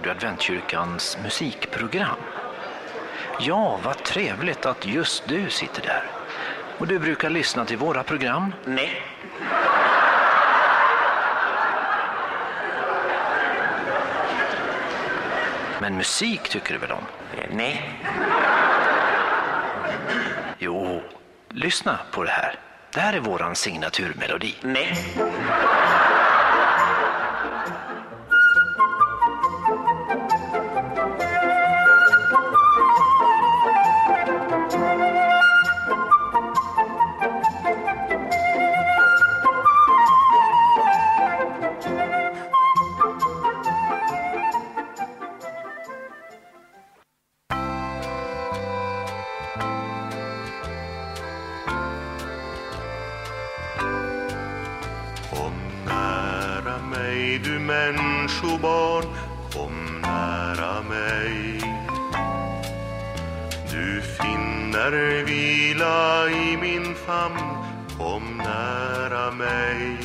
Radio Adventkyrkans musikprogram. Ja, vad trevligt att just du sitter där. Och du brukar lyssna till våra program? Nej. Men musik tycker du väl om? Nej. Jo, lyssna på det här. Det här är våran signaturmelodi. Nej. Du människobarn, kom nära mig. Du finner vila i min famn, kom nära mig.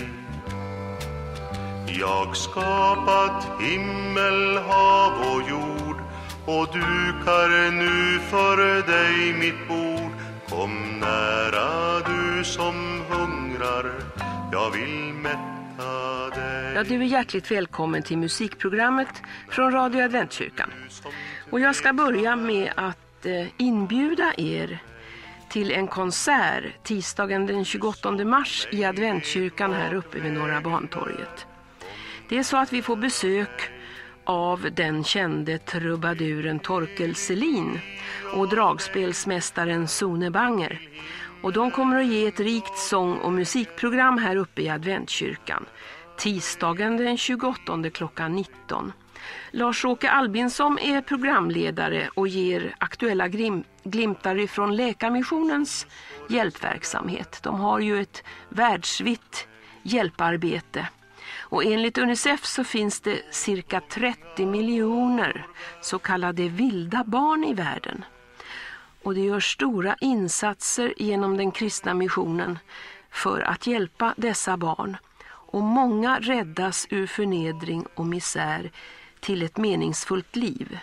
Jag skapat himmel, hav och jord, och dukar nu för dig mitt bord. Kom nära du som hungrar, jag vill mätta dig. Ja, du är hjärtligt välkommen till musikprogrammet från Radio Adventkyrkan. Och jag ska börja med att inbjuda er till en konsert tisdagen den 28 mars i Adventkyrkan här uppe vid Norra Bantorget. Det är så att vi får besök av den kände trubaduren Torkel Selin och dragspelsmästaren Sune Banger. Och de kommer att ge ett rikt sång- och musikprogram här uppe i Adventkyrkan. Tisdagen den 28 klockan 19. Lars-Åke Albinsson är programledare och ger aktuella glimtar ifrån Läkarmissionens hjälpverksamhet. De har ju ett världsvitt hjälparbete. Och enligt UNICEF så finns det cirka 30 miljoner så kallade vilda barn i världen. Och det görs stora insatser genom den kristna missionen för att hjälpa dessa barn. Och många räddas ur förnedring och misär till ett meningsfullt liv.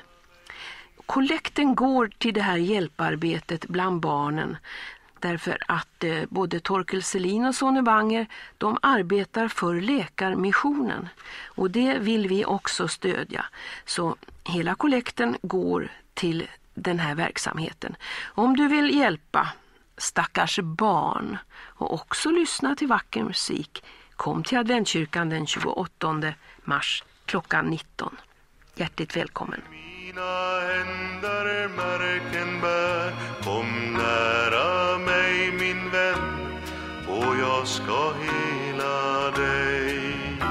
Kollekten går till det här hjälparbetet bland barnen därför att både Torkel Selin och Sune Banger, de arbetar för Läkarmissionen. Och det vill vi också stödja. Så hela kollekten går till den här verksamheten. Om du vill hjälpa stackars barn och också lyssna till vacker musik, kom till Adventkyrkan den 28 mars klockan 19. Hjärtligt välkommen. Mina händer märken bär, kom nära mig min vän, och jag ska hela dig.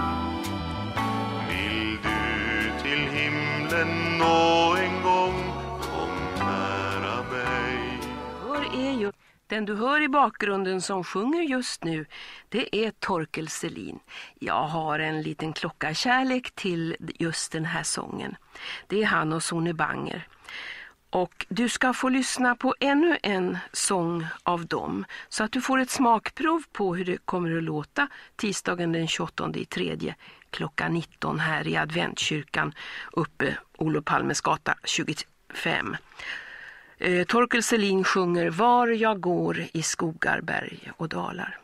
Vill du till himlen nå en gång, kom nära mig. Hör är ju den du hör i bakgrunden som sjunger just nu, det är Torkel Selin. Jag har en liten klockarkärlek till just den här sången. Det är han och Sune Banger. Och du ska få lyssna på ännu en sång av dem så att du får ett smakprov på hur det kommer att låta tisdagen den 28/3 klockan 19 här i Adventkyrkan uppe Olof Palmes gata 25. Torkel Selin sjunger Var jag går i skogar, berg och dalar.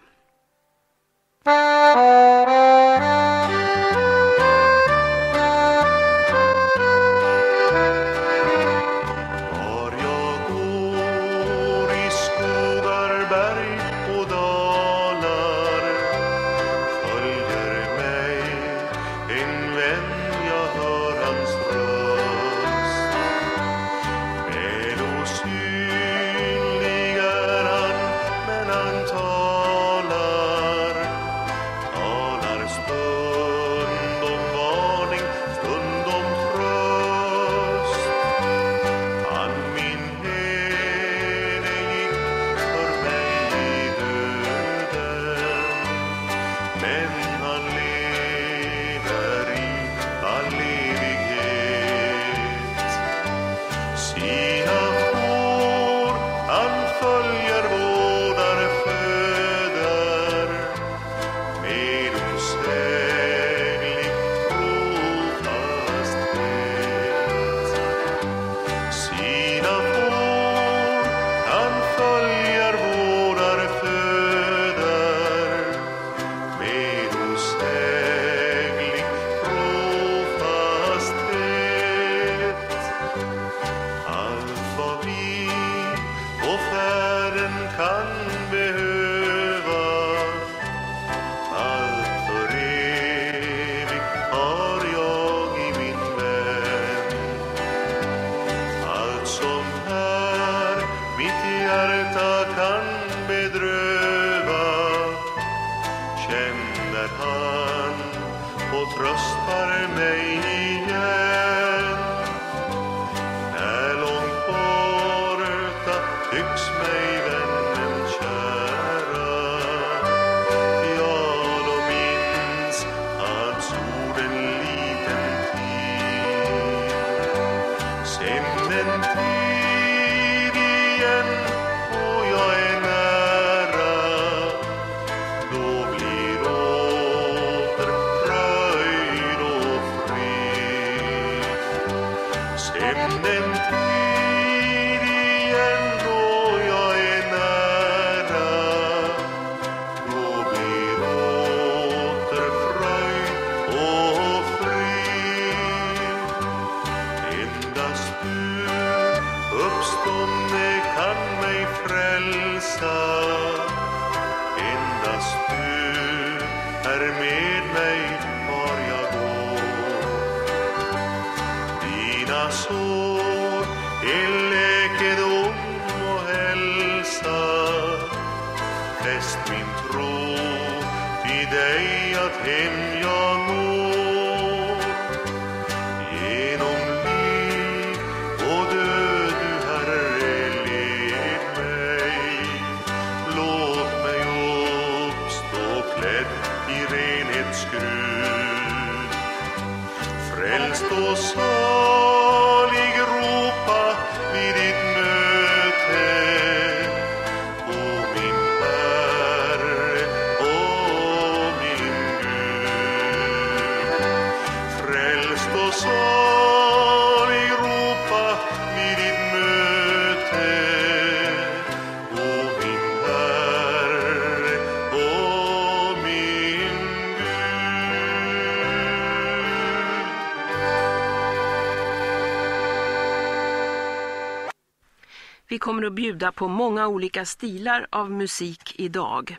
Var jag går i skogar, berg och dalar, följer mig en vän, jag hör hans röst. Väl osynlig är han, men han talar stund om varning, stund om tröst. Han min hene gick för mig i döden, men han lever i all evighet. Sina spår han följer, vårdar, föder med osäglig trofasthet. vänder han och tröstar mig igen. När långt borta tycks mig vännen kära, ja då minns hans ord en liten tid. Sen en tid igen och jag är nära, då blir åter fröjd och fred. Sen en tid igen och jag är nära, då blir åter fröjd och fred. Endast du uppstånde kan mig frälsa, endast du är med mig var jag går. Dina sår är läkedom och hälsa, fäst min tro till dig att hem jag når. Genom liv och död du Herre led mig, låt mig uppstå klädd i renhetsgrud. Frälst och salig ropa vid ditt möte, o min Herre, o min Gud. Frälst och salig ropa vid ditt möte, o min Herre, o min Gud. Vi kommer att bjuda på många olika stilar av musik idag.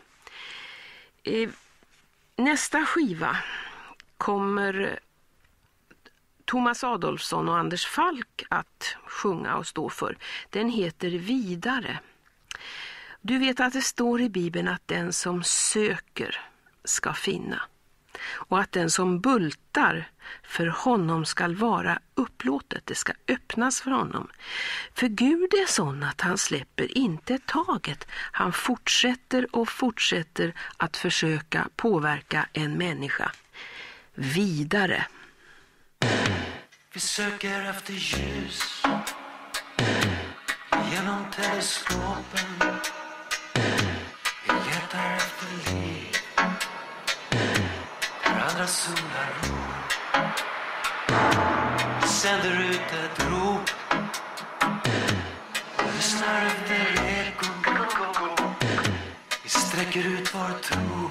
Nästa skiva kommer Thomas Adolfsson och Anders Falk att sjunga och stå för. Den heter Vidare. Du vet att det står i Bibeln att den som söker ska finna. Och att den som bultar för honom ska vara upplåtet, det ska öppnas för honom. För Gud är sån att han släpper inte taget. Han fortsätter och fortsätter att försöka påverka en människa. Vidare. Vi söker efter ljus genom teleskopen. Vi letar efter liv där andra solar ror. Vi sänder ut ett rop, lyssnar efter ekon. Vi sträcker ut vår tro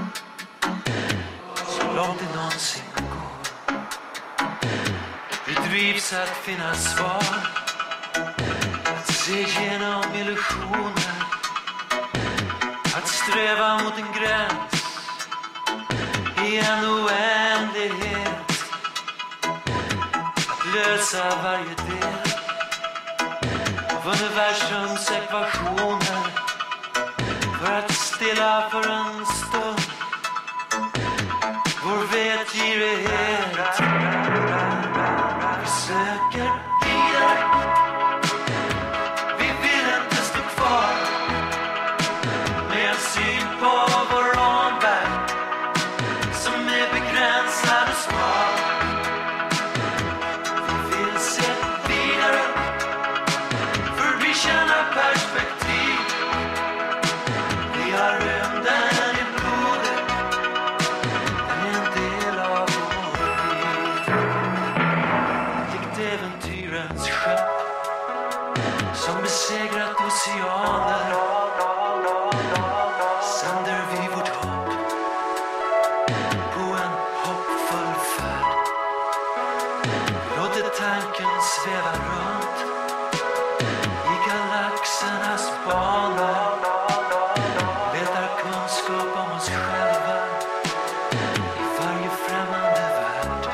så långt det någonsin går. Vi drivs att finna svar, att se genom illusioner, att sträva mot en gräns i en oändlighet, att lösa varje del av universums ekvationer, för att stilla för en stund vår vetgirighet. Vi söker vidare, vi vill inte stå kvar med en syn på vår omvärld som är begränsad och smal. Vi vill se vidare, för vi känner perspektiv. Vi har rymden i blodet, den är en del av vår liv. Likt äventyrens skepp som besegrat oceaner, sänder vi vårt hopp på en hoppfull färd. Låter tanken sväva runt i galaxernas bana, letar kunskap om oss själva i varje främmande värld.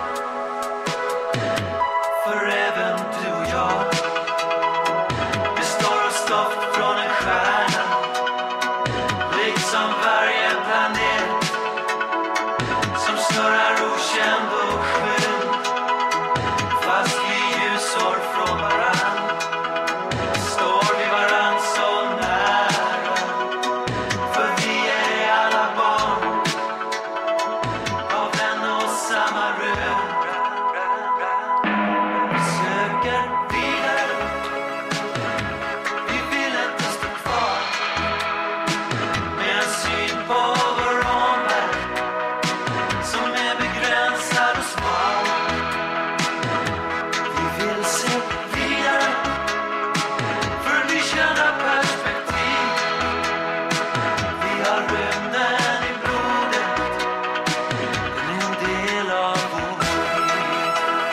För även du och jag består av stoft från en stjärna, liksom varje planet snurrar okänd och skymd, fast vi ljusår från varann. Står vi varann så nära, för vi är alla barn av en och samma röd. Vi söker vidare, vi vill inte stå kvar, med en syn på vår omvärld som är begränsad och smal. Vi vill se vidare, för nykända perspektiv. Vi har rymden i blodet, den är en del av vårt liv.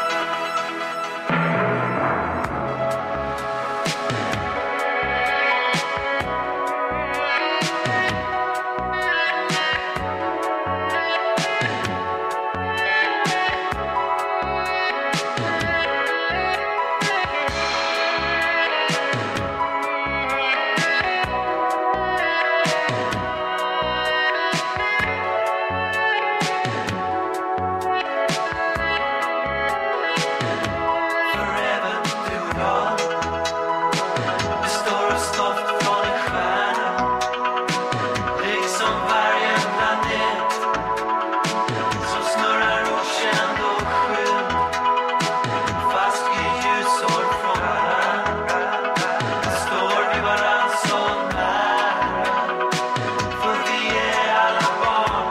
För även du och jag består av stoft från en stjärna, liksom varje planet som snurrar okänd och skymd, fast vi ljusår från varandra. Står vi varann så nära, för vi är alla barn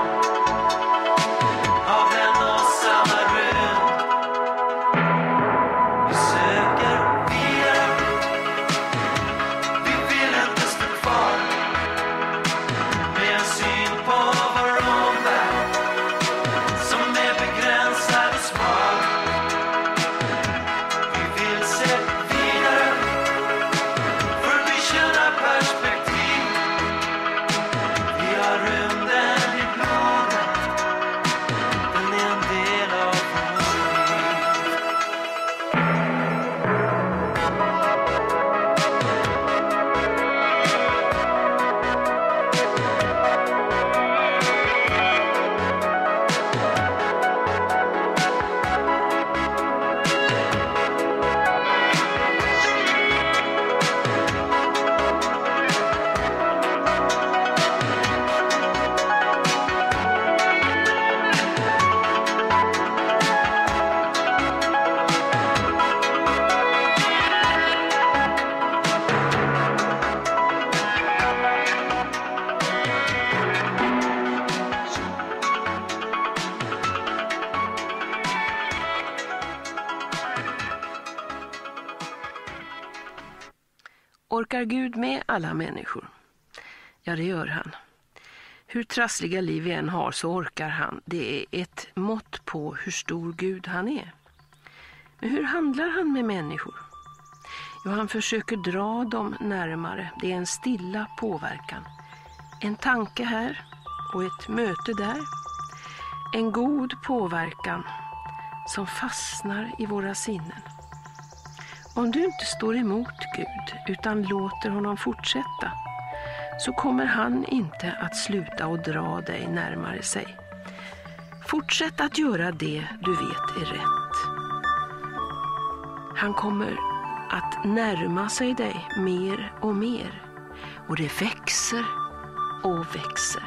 av en och samma rymd. Vi söker vidare, vi vill inte stå kvar, med en syn på vår omvärld som är begränsad och smal. Vi vill se vidare, för nykända perspektiv. Vi har rymden i blodet, den är en del av vårt liv. Orkar Gud med alla människor? Ja, det gör han. Hur trassliga liv vi än har så orkar han. Det är ett mått på hur stor Gud han är. Men hur handlar han med människor? Jo, han försöker dra dem närmare. Det är en stilla påverkan. En tanke här och ett möte där. En god påverkan som fastnar i våra sinnen. Om du inte står emot Gud utan låter honom fortsätta, så kommer han inte att sluta och dra dig närmare sig. Fortsätt att göra det du vet är rätt. Han kommer att närma sig dig mer och mer, och det växer och växer.